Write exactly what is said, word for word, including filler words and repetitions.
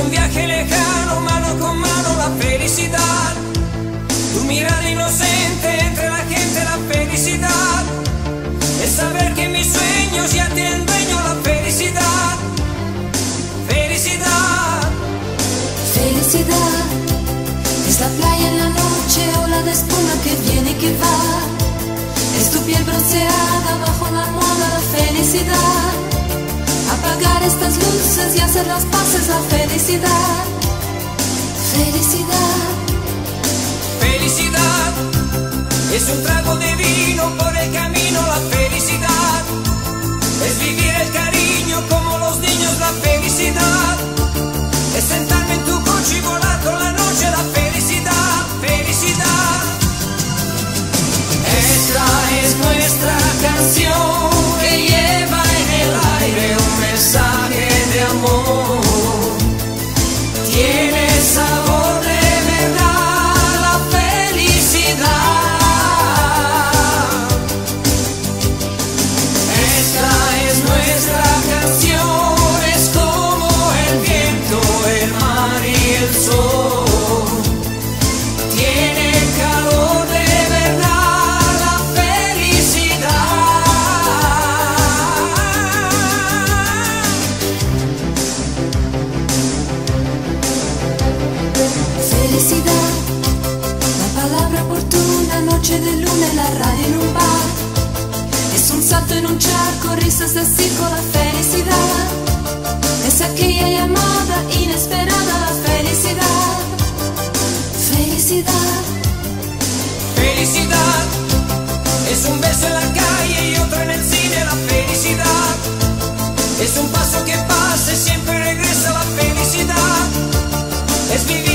un viaje lejano, mano con mano la felicidad. Tu mirada inocente entre la gente, la felicidad. Es saber que mis sueños ya tienen dueño, la felicidad. Felicidad. Felicidad es la playa en la noche, ola de espuma que viene y que va. Es tu piel bronceada bajo la almohada, la felicidad. Apagar estas luces y hacer las paces, la felicidad. Felicidad. Felicidad es un trago de vino por el camino, la felicidad. Es vivir el cariño como los niños, la felicidad. Es sentarme en tu coche y volar con la noche, la felicidad. Felicidad. Esta es nuestra canción que lleva en el aire un mensaje de amor. Tiene sabor de verdad la felicidad. Esta es nuestra canción, es como el viento, el mar y el sol. Tiene calor de verdad la felicidad. Felicidad, la palabra oportuna, noche de luna en la radio en un bar. Es un salto en un charco, risas de circo, la felicidad. Es aquella llamada inesperada, la felicidad. Felicidad. Felicidad es un beso en la calle y otro en el cine, la felicidad. Es un paso que pasa y siempre regresa, la felicidad. Es vivir